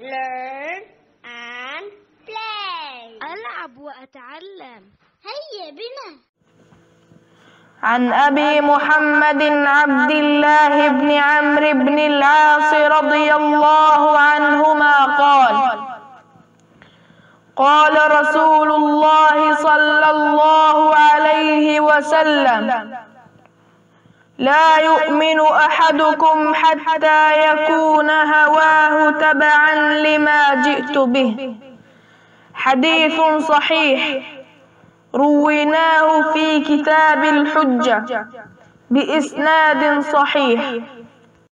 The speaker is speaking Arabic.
learn and play. ألعب وأتعلم. هيا بنا. عن أبي محمد عبد الله بن عمرو بن العاص رضي الله عنهما قال: قال رسول الله صلى الله عليه وسلم: لا يؤمن أحدكم حتى يكون هواه تبعا لما جئت به. حديث صحيح رويناه في كتاب الحجة بإسناد صحيح.